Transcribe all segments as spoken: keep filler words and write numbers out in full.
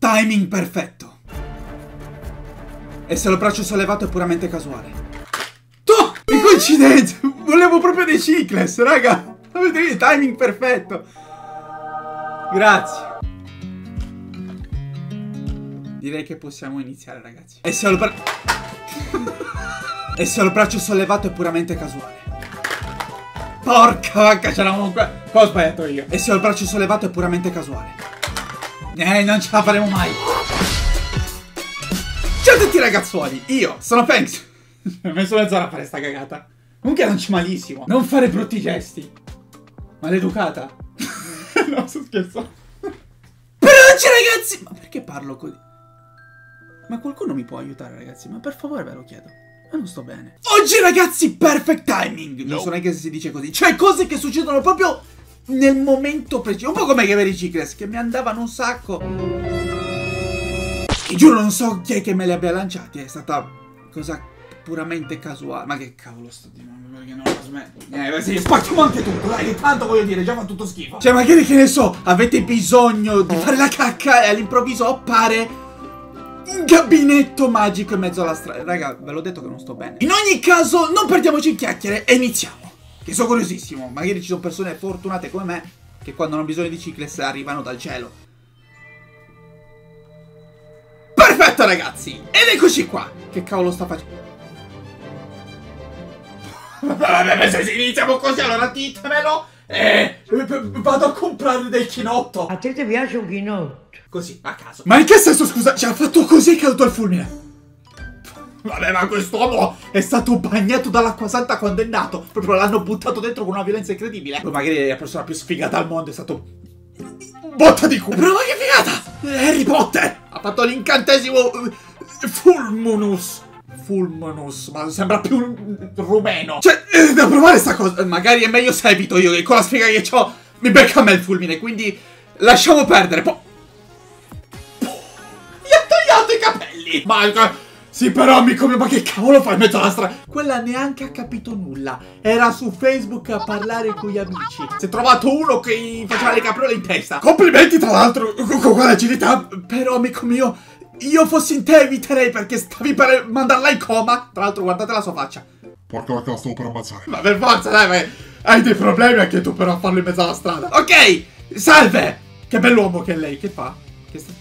Timing perfetto. E se lo braccio sollevato è puramente casuale. Oh, che coincidenza! Volevo proprio dei Chiclets, raga. Avete visto? Timing perfetto. Grazie. Direi che possiamo iniziare, ragazzi. E se lo braccio... E se lo braccio sollevato è puramente casuale. Porca vacca, c'eravamo qua. Qua ho sbagliato io. E se ho il braccio sollevato è puramente casuale. Eh, non ce la faremo mai. Ciao a tutti ragazzuoli, io sono Penx. Mi ho messo mezz'ora a fare sta cagata. Comunque lanci malissimo. Non fare brutti gesti. Maleducata. No, sto scherzando. Però oggi ragazzi... Ma perché parlo così? Ma qualcuno mi può aiutare ragazzi? Ma per favore ve lo chiedo. Ma non sto bene. Oggi ragazzi, perfect timing. Non so neanche se si dice così. Cioè cose che succedono proprio nel momento preciso. Un po' come che veri Chiclets, che mi andavano un sacco. E giuro non so chi è che me li abbia lanciati. È stata cosa puramente casuale. Ma che cavolo sto dicendo? Perché non lo smetto. Eh, sì, spacchiamo anche tutto. Dai, tanto voglio dire, già fa tutto schifo. Cioè magari che ne so, avete bisogno di fare la cacca e all'improvviso appare un gabinetto magico in mezzo alla strada. Raga, ve l'ho detto che non sto bene. In ogni caso, non perdiamoci in chiacchiere e iniziamo. Che sono curiosissimo. Magari ci sono persone fortunate come me che quando hanno bisogno di Chiclets arrivano dal cielo. Perfetto ragazzi. Ed eccoci qua. Che cavolo sta facendo? Vabbè, se iniziamo così allora ditemelo. Eh, vado a comprare del chinotto. A te ti piace un chinotto? Così, a caso. Ma in che senso, scusa? Ci ha fatto così che è caduto il fulmine. Vabbè, ma quest'uomo è stato bagnato dall'acqua santa quando è nato. Proprio l'hanno buttato dentro con una violenza incredibile. Poi magari è la persona più sfigata al mondo, è stato... botta di culo. Però ma che figata! Harry Potter ha fatto l'incantesimo Fulminus. Fulminus, ma sembra più rumeno. Cioè, eh, devo provare sta cosa. Magari è meglio se evito io, che con la sfiga che ho mi becca a me il fulmine, quindi lasciamo perdere. Poi gli ha tagliato i capelli. Ma sì, però amico mio, ma che cavolo fai in mezzo alla strada? Quella neanche ha capito nulla. Era su Facebook a parlare con gli amici. Si è trovato uno che gli faceva le capriole in testa. Complimenti tra l'altro con quella agilità. Però amico mio, io fossi in te eviterei, perché stavi per mandarla in coma. Tra l'altro guardate la sua faccia. Porca vacca, la stavo per ammazzare. Ma per forza dai, ma hai dei problemi anche tu però a farlo in mezzo alla strada. Ok, salve. Che bell'uomo che è lei, che fa? Che sta...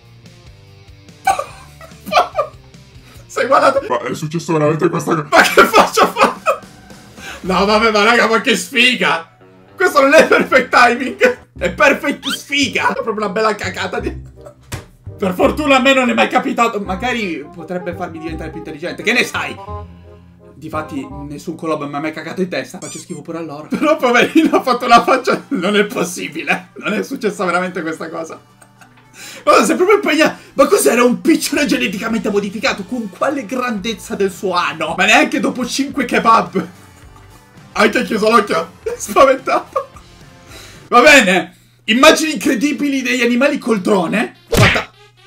Sei guardato? Ma è successo veramente questa cosa? Ma che faccio a fare? No vabbè, ma raga, ma che sfiga. Questo non è perfect timing. È perfect sfiga. È proprio una bella cacata di... Per fortuna a me non è mai capitato. Magari potrebbe farmi diventare più intelligente. Che ne sai? Difatti nessun colobbo mi ha mai cagato in testa. Faccio schifo pure a loro. Però poverino ha fatto una faccia. Non è possibile. Non è successa veramente questa cosa. Ma sei proprio impegnato. Ma cos'era, un piccione geneticamente modificato? Con quale grandezza del suo ano? Ma neanche dopo cinque kebab. Anche chiuso l'occhio. Spaventato. Va bene. Immagini incredibili degli animali col drone. Guarda.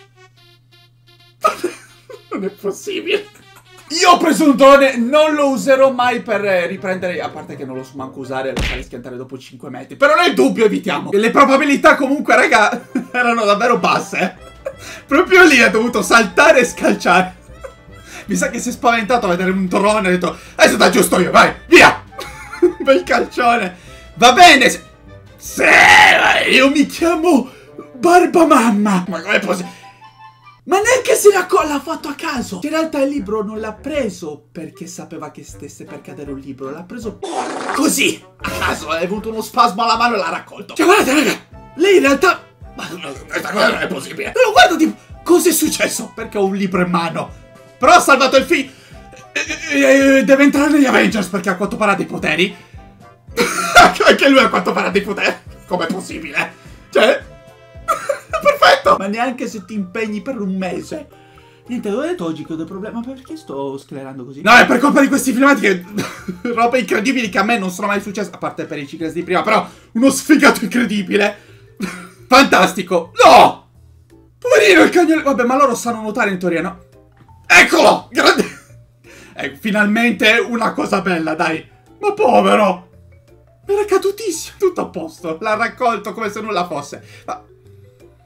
Non è possibile. Io ho preso un drone, non lo userò mai per riprendere. A parte che non lo so manco usare, lo farei schiantare dopo cinque metri. Però nel dubbio evitiamo. E le probabilità comunque, raga, erano davvero basse. Proprio lì ha dovuto saltare e scalciare. Mi sa che si è spaventato a vedere un drone e ha detto: adesso da giusto io, vai, via. Bel calcione. Va bene. Sì, io mi chiamo Barbamamma. Ma com'è possibile? Ma neanche se la l'ha fatto a caso. In realtà il libro non l'ha preso perché sapeva che stesse per cadere un libro. L'ha preso così, a caso. Ha avuto uno spasmo alla mano e l'ha raccolto. Cioè guardate raga, lei in realtà... Ma questa cosa non è possibile. Però guarda tipo, cosa è successo? Perché ho un libro in mano. Però ha salvato il film. Deve entrare negli Avengers perché a quanto pare ha dei poteri. Anche lui a quanto pare ha dei poteri. Com'è possibile? Cioè... Perfetto! Ma neanche se ti impegni per un mese. Niente, ho detto oggi che ho dei problemi. Ma perché sto sclerando così? No, è per colpa di questi filmati che... robe incredibili che a me non sono mai successe. A parte per i Chiclets di prima. Però uno sfigato incredibile. Fantastico. No! Poverino il cagnolino. Vabbè, ma loro sanno nuotare in teoria, no? Eccolo! Grande... Eh, finalmente una cosa bella, dai. Ma povero! Era cadutissimo. Tutto a posto. L'ha raccolto come se nulla fosse. Ma...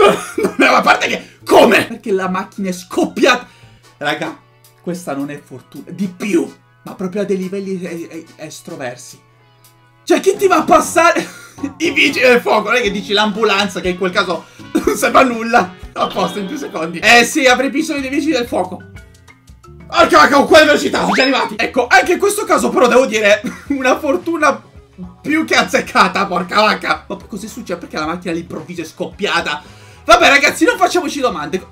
Ma a parte che... Come? Perché la macchina è scoppiata. Raga, questa non è fortuna. Di più. Ma proprio a dei livelli estroversi. Cioè, chi ti va a passare? I vigili del fuoco. Non è che dici l'ambulanza, che in quel caso non serve a nulla. A posto in due secondi. Eh sì, avrei bisogno dei vigili del fuoco. Ah, cacca, con quella velocità, sono già arrivati. Ecco, anche in questo caso però devo dire una fortuna più che azzeccata, porca vacca. Ma poi cos'è successo? Perché la macchina all'improvviso è scoppiata? Vabbè ragazzi, non facciamoci domande.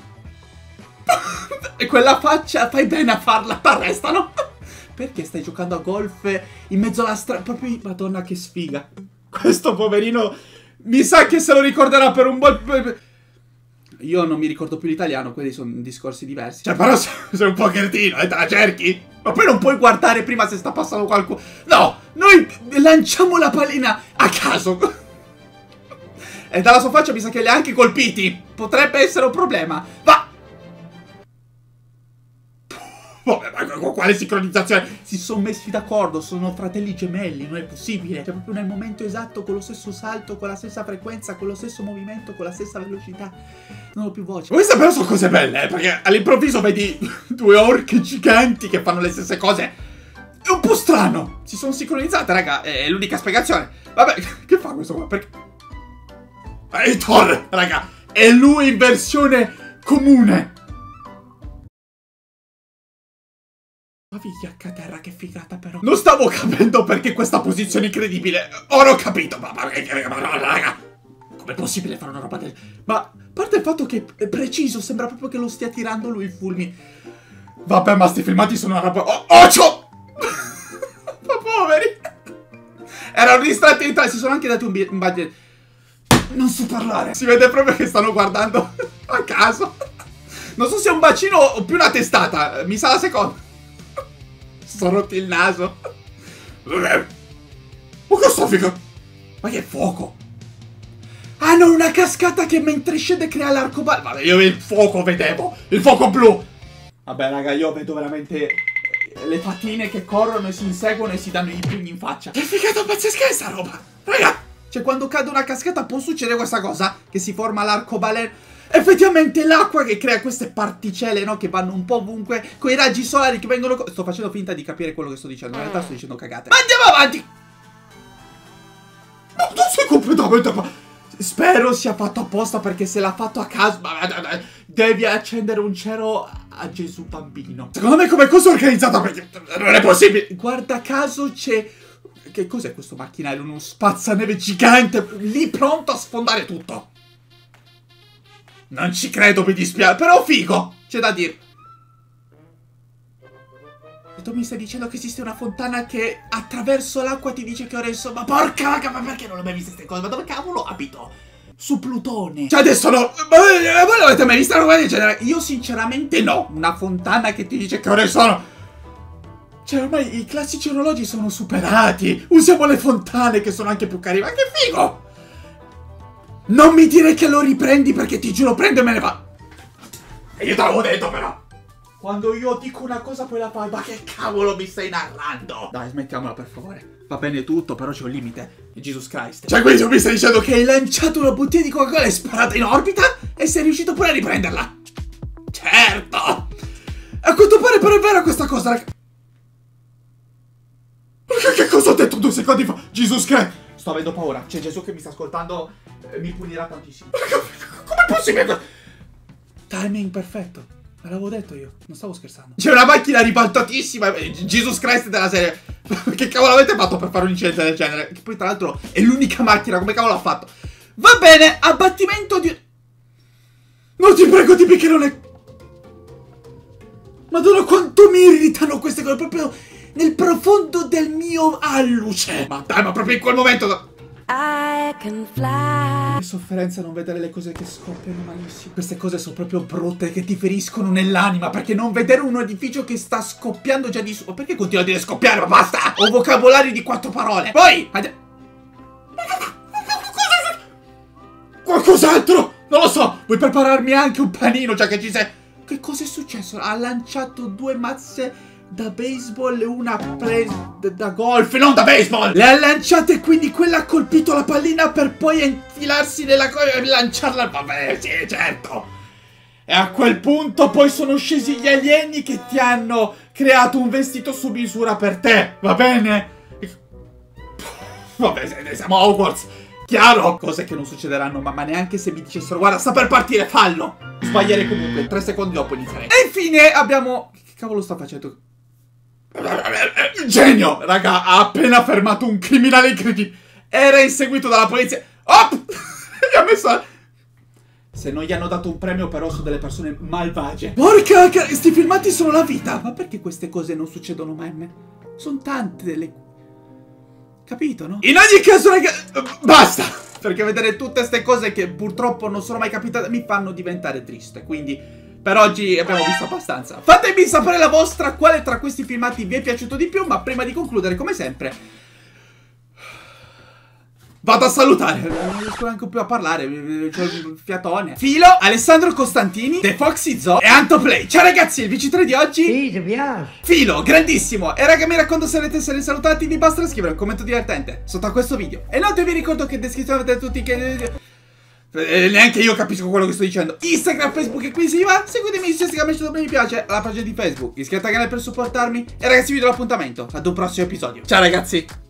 E quella faccia, fai bene a farla, t'arrestano. Perché stai giocando a golf in mezzo alla strada? Proprio, madonna che sfiga. Questo poverino mi sa che se lo ricorderà per un bel... Io non mi ricordo più l'italiano, quelli sono discorsi diversi. Cioè, però sei un po' cretino, e te la cerchi? Ma poi non puoi guardare prima se sta passando qualcuno. No, noi lanciamo la pallina a caso. E dalla sua faccia mi sa che li ha anche colpiti. Potrebbe essere un problema. Va! Vabbè, ma con quale sincronizzazione? Si sono messi d'accordo, sono fratelli gemelli, non è possibile. Cioè, proprio nel momento esatto, con lo stesso salto, con la stessa frequenza, con lo stesso movimento, con la stessa velocità. Non ho più voce. Queste però sono cose belle, eh, perché all'improvviso vedi due orche giganti che fanno le stesse cose. È un po' strano. Si sono sincronizzate, raga, è l'unica spiegazione. Vabbè, che fa questo qua? Perché... È Thor, raga, è lui in versione comune. Ma vigliacca terra, che figata però. Non stavo capendo perché questa posizione incredibile. Ora ho capito. Ma, ma, ma, ma raga, com'è possibile fare una roba del... Ma a parte il fatto che è preciso, sembra proprio che lo stia tirando lui il fulmine. Vabbè, ma sti filmati sono una roba... Oh, occhio! Ma poveri. Erano distratti in tre, si sono anche dati un budget. Non so parlare. Si vede proprio che stanno guardando a caso. Non so se è un bacino o più una testata. Mi sa la seconda. Sono rotti il naso. Ma che soffica? Ma che fuoco? Hanno ah, una cascata che mentre scende crea l'arcobaleno. Vabbè, io il fuoco vedevo. Il fuoco blu. Vabbè, raga, io vedo veramente le fatine che corrono e si inseguono e si danno i pugni in faccia. Che figata pazzesca è sta roba, raga. Cioè, quando cade una cascata può succedere questa cosa? Che si forma l'arcobaleno. Effettivamente l'acqua che crea queste particelle, no? Che vanno un po' ovunque, con i raggi solari che vengono... Sto facendo finta di capire quello che sto dicendo. In realtà sto dicendo cagate. Ma andiamo avanti! Ma non sei completamente... Spero sia fatto apposta, perché se l'ha fatto a caso... Devi accendere un cero a Gesù bambino. Secondo me come cosa organizzata, perché non è possibile. Guarda caso c'è... Che cos'è questo macchinario? Uno spazzaneve gigante lì pronto a sfondare tutto. Non ci credo, mi dispiace, però figo, c'è da dire. E tu mi stai dicendo che esiste una fontana che attraverso l'acqua ti dice che ora è... Ma porca vacca, ma perché non ho mai visto queste cose? Ma dove cavolo abito? Su Plutone. Cioè adesso no... Ma voi non avete mai visto una roba del genere? Io sinceramente no. Una fontana che ti dice che ore sono... Cioè ormai i classici orologi sono superati. Usiamo le fontane che sono anche più carine. Ma che figo! Non mi dire che lo riprendi, perché ti giuro prendo e me ne va. E io te l'avevo detto però. Quando io dico una cosa poi la fai. Ma che cavolo mi stai narrando? Dai, smettiamola per favore. Va bene tutto, però c'è un limite. E Jesus Christ. Cioè quindi tu mi stai dicendo che hai lanciato una bottiglia di Coca-Cola e sparata in orbita? E sei riuscito pure a riprenderla? Certo. A quanto pare però è vera questa cosa, raga. Che cosa ho detto due secondi fa? Jesus Christ. Sto avendo paura. C'è Gesù che mi sta ascoltando. Eh, mi punirà tantissimo. Com'è possibile? Timing perfetto. Me l'avevo detto io. Non stavo scherzando. C'è una macchina ribaltatissima. Jesus Christ della serie. Che cavolo avete fatto per fare un incidente del genere? Che poi tra l'altro è l'unica macchina. Come cavolo ha fatto? Va bene. Abbattimento di... Non ti prego, dimmi che non è... Madonna, quanto mi irritano queste cose. Proprio nel profondo del mio alluce. Ma dai, ma proprio in quel momento... I can fly. Che sofferenza non vedere le cose che scoppiano malissimo. Queste cose sono proprio brutte, che ti feriscono nell'anima. Perché non vedere un edificio che sta scoppiando già di su... Ma perché continua a dire scoppiare? Ma basta! Ho vocabolari di quattro parole. Poi... Qualcos'altro? Non lo so. Vuoi prepararmi anche un panino, già che ci sei... Che cosa è successo? Ha lanciato due mazze da baseball e una presa da golf, non da baseball. Le ha lanciate e quindi quella ha colpito la pallina per poi infilarsi nella cosa e lanciarla. Vabbè, sì, certo. E a quel punto poi sono scesi gli alieni che ti hanno creato un vestito su misura per te, va bene? Vabbè, siamo a Hogwarts, chiaro? Cose che non succederanno, ma, ma neanche se mi dicessero guarda, sta per partire, fallo. Sbaglierei comunque, tre secondi dopo inizierei. E infine abbiamo... Che cavolo sta facendo? Genio, raga, ha appena fermato un criminale incredibile. Era inseguito dalla polizia. Op! Gli ha messo... Se non gli hanno dato un premio però sono delle persone malvagie. Porca, sti filmati sono la vita. Ma perché queste cose non succedono mai a me? Sono tante delle... Capito, no? In ogni caso, raga, basta! Perché vedere tutte queste cose che purtroppo non sono mai capitate mi fanno diventare triste. Quindi per oggi abbiamo visto abbastanza. Fatemi sapere la vostra, quale tra questi filmati vi è piaciuto di più. Ma prima di concludere, come sempre, vado a salutare. Non riesco neanche più a parlare. C'ho il fiatone. Filo, Alessandro Costantini, The Foxy Zoo e Antoplay. Ciao ragazzi, il V C tre di oggi. Sì, ti piace. Filo, grandissimo. E raga, mi raccomando, se volete essere salutati vi basta scrivere un commento divertente sotto a questo video. E inoltre vi ricordo che in descrizione avete tutti che... Eh, neanche io capisco quello che sto dicendo. Instagram, Facebook e qui si va. Seguitemi su Instagram, mettete un mi piace alla pagina di Facebook. Iscrivetevi al canale per supportarmi. E ragazzi vi do l'appuntamento ad un prossimo episodio. Ciao ragazzi.